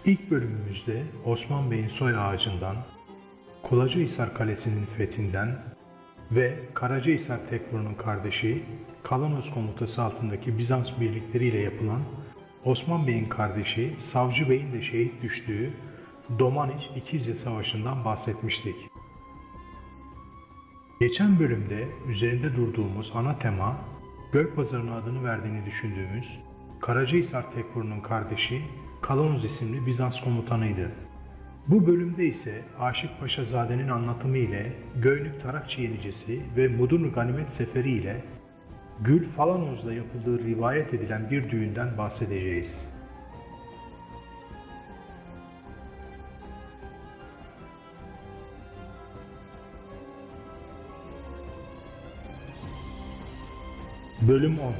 İlk bölümümüzde Osman Bey'in soy ağacından, Kulacıhisar Kalesi'nin fethinden ve Karacahisar Tekfuru'nun kardeşi Kalanos komutası altındaki Bizans birlikleriyle yapılan Osman Bey'in kardeşi Savcı Bey'in de şehit düştüğü Domaniç İkizce Savaşı'ndan bahsetmiştik. Geçen bölümde üzerinde durduğumuz ana tema, Gölpazarı'nın adını verdiğini düşündüğümüz Karacahisar Tekfuru'nun kardeşi Kalanos isimli Bizans komutanıydı. Bu bölümde ise Aşık Paşazade'nin anlatımı ile Göynük Tarakçı Yenicesi ve Mudurnu Ganimet Seferi ile Gül Falanoz'da yapıldığı rivayet edilen bir düğünden bahsedeceğiz. Bölüm 10.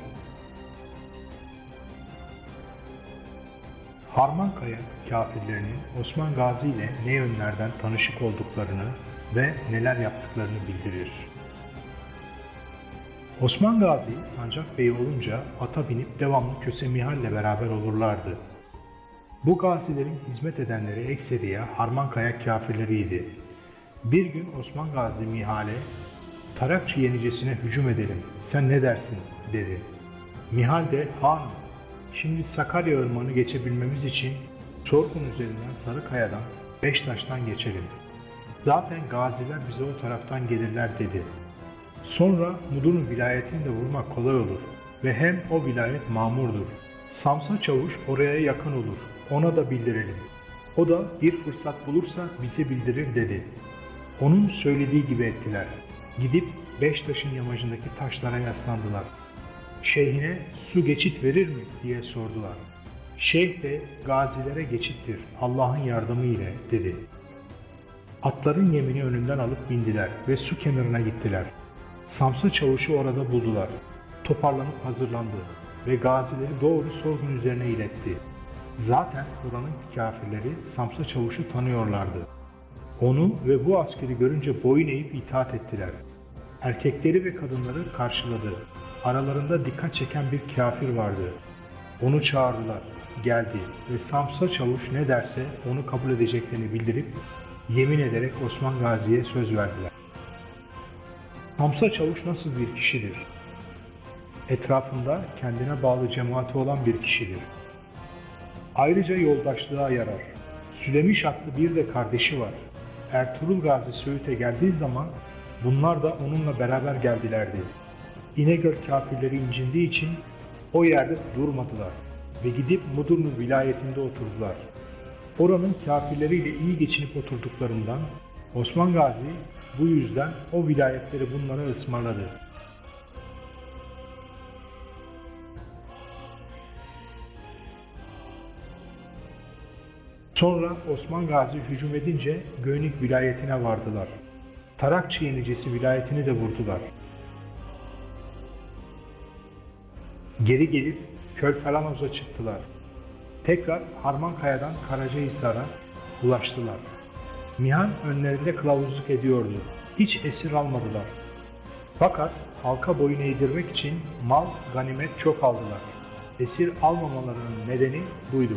Harmankaya kâfirlerinin Osman Gazi ile ne yönlerden tanışık olduklarını ve neler yaptıklarını bildirir. Osman Gazi, Sancak Bey olunca ata binip devamlı Köse Mihal ile beraber olurlardı. Bu gazilerin hizmet edenleri ekseriye Harmankaya kâfirleriydi. Bir gün Osman Gazi Mihal'e, "Tarakçı yenicesine hücum edelim, sen ne dersin?" dedi. Mihal de, "Hanım, şimdi Sakarya Irmağı'nı geçebilmemiz için Çorkun üzerinden Sarıkaya'dan, Beştaş'tan geçelim. Zaten gaziler bize o taraftan gelirler," dedi. "Sonra Mudurnu vilayetini de vurmak kolay olur ve hem o vilayet mamurdur. Samsa Çavuş oraya yakın olur, ona da bildirelim. O da bir fırsat bulursa bize bildirir," dedi. Onun söylediği gibi ettiler. Gidip Beştaş'ın yamacındaki taşlara yaslandılar. "Şeyhine su geçit verir mi?" diye sordular. Şeyh de, "Gazilere geçittir, Allah'ın yardımı ile," dedi. Atların yemini önünden alıp bindiler ve su kenarına gittiler. Samsa Çavuş'u orada buldular. Toparlanıp hazırlandı ve gazileri doğru Sorgun üzerine iletti. Zaten oranın kâfirleri Samsa Çavuş'u tanıyorlardı. Onu ve bu askeri görünce boyun eğip itaat ettiler. Erkekleri ve kadınları karşıladı. Aralarında dikkat çeken bir kâfir vardı. Onu çağırdılar, geldi ve Samsa Çavuş ne derse onu kabul edeceklerini bildirip yemin ederek Osman Gazi'ye söz verdiler. Samsa Çavuş nasıl bir kişidir? Etrafında kendine bağlı cemaati olan bir kişidir. Ayrıca yoldaşlığa yarar. Sülemiş adlı bir de kardeşi var. Ertuğrul Gazi Söğüt'e geldiği zaman bunlar da onunla beraber geldilerdi. İnegöl kâfirleri incindiği için o yerde durmadılar ve gidip Mudurnu vilayetinde oturdular. Oranın kâfirleriyle iyi geçinip oturduklarından Osman Gazi bu yüzden o vilayetleri bunlara ısmarladı. Sonra Osman Gazi hücum edince Göynük vilayetine vardılar. Tarakçı Yenicesi vilayetini de vurdular. Geri gelip Kölfalanoz'a çıktılar. Tekrar Harmankaya'dan Karacahisar'a ulaştılar. Mihal önlerinde kılavuzluk ediyordu. Hiç esir almadılar. Fakat halka boyun eğdirmek için mal, ganimet çok aldılar. Esir almamalarının nedeni buydu.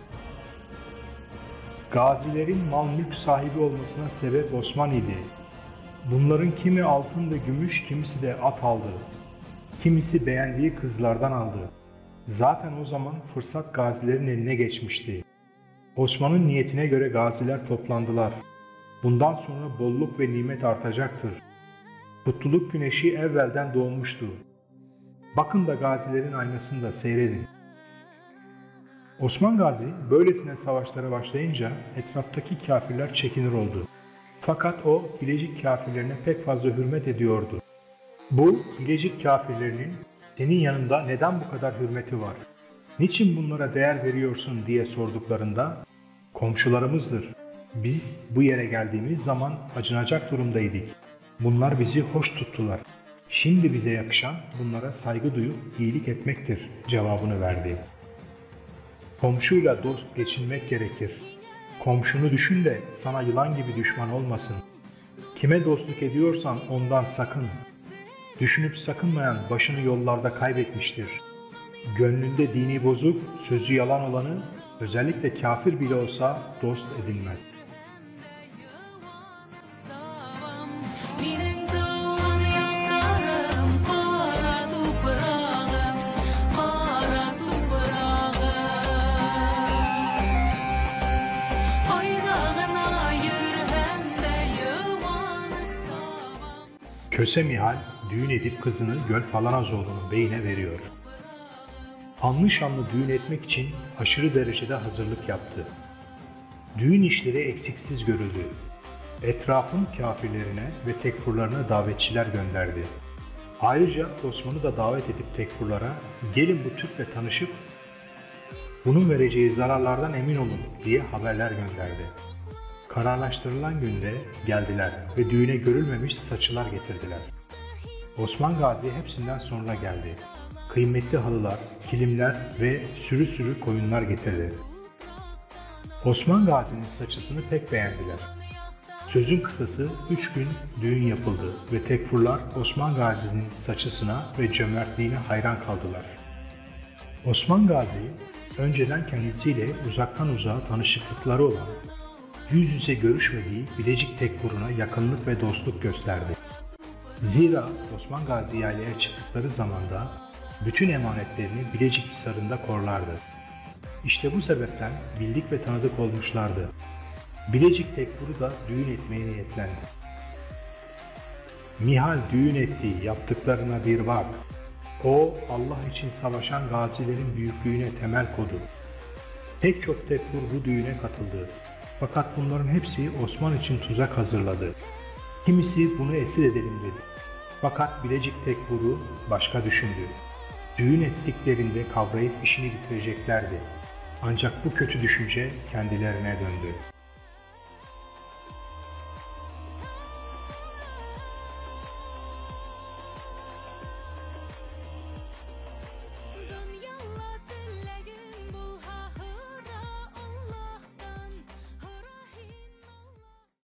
Gazilerin mal mülk sahibi olmasına sebep Osman idi. Bunların kimi altın ve gümüş, kimisi de at aldı. Kimisi beğendiği kızlardan aldı. Zaten o zaman fırsat gazilerin eline geçmişti. Osman'ın niyetine göre gaziler toplandılar. Bundan sonra bolluk ve nimet artacaktır. Mutluluk güneşi evvelden doğmuştu. Bakın da gazilerin aynasını da seyredin. Osman Gazi böylesine savaşlara başlayınca etraftaki kâfirler çekinir oldu. Fakat o Bilecik kâfirlerine pek fazla hürmet ediyordu. Bu Bilecik kâfirlerinin "Senin yanında neden bu kadar hürmeti var? Niçin bunlara değer veriyorsun?" diye sorduklarında, "Komşularımızdır. Biz bu yere geldiğimiz zaman acınacak durumdaydık. Bunlar bizi hoş tuttular. Şimdi bize yakışan bunlara saygı duyup iyilik etmektir," cevabını verdi. Komşuyla dost geçinmek gerekir. Komşunu düşün de sana yılan gibi düşman olmasın. Kime dostluk ediyorsan ondan sakın. Düşünüp sakınmayan başını yollarda kaybetmiştir. Gönlünde dini bozuk, sözü yalan olanı Özellikle kafir bile olsa dost edinmez. Köse Mihal düğün edip kızını Göl Falanazoğlu'nun beyine veriyor. Anlı şanlı düğün etmek için aşırı derecede hazırlık yaptı. Düğün işleri eksiksiz görüldü. Etrafın kafirlerine ve tekfurlarına davetçiler gönderdi. Ayrıca Osman'ı da davet edip tekfurlara gelin bu Türk'le tanışıp bunun vereceği zararlardan emin olun diye haberler gönderdi. Kararlaştırılan günde geldiler ve düğüne görülmemiş saçılar getirdiler. Osman Gazi hepsinden sonra geldi. Kıymetli halılar, kilimler ve sürü sürü koyunlar getirdi. Osman Gazi'nin saçısını pek beğendiler. Sözün kısası 3 gün düğün yapıldı ve tekfurlar Osman Gazi'nin saçısına ve cömertliğine hayran kaldılar. Osman Gazi, önceden kendisiyle uzaktan uzağa tanışıklıkları olan, yüz yüze görüşmediği Bilecik tekfuruna yakınlık ve dostluk gösterdi. Zira Osman Gazi yaylaya çıktıkları zamanda bütün emanetlerini Bilecik Hisarı'nda korlardı. İşte bu sebepten bildik ve tanıdık olmuşlardı. Bilecik tekfuru da düğün etmeye niyetlendi. Mihal düğün etti, yaptıklarına bir bak. O, Allah için savaşan gazilerin büyüklüğüne temel koydu. Pek çok tekfur bu düğüne katıldı. Fakat bunların hepsi Osman için tuzak hazırladı. Kimisi bunu esir edelim dedi. Fakat Bilecik tekfuru başka düşündü. Düğün ettiklerinde kavrayıp işini bitireceklerdi. Ancak bu kötü düşünce kendilerine döndü.